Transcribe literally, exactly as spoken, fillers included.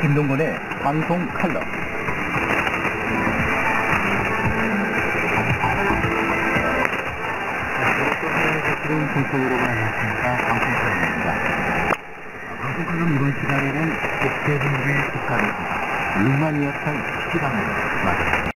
김동건의 방송 칼럼. 들어온 청취자 여러분 안녕하십니까. 방송 칼럼입니다. 방송 칼럼 이번 시간에는 국제분들의 국가를 루마니아 편 시간을 맞습니다.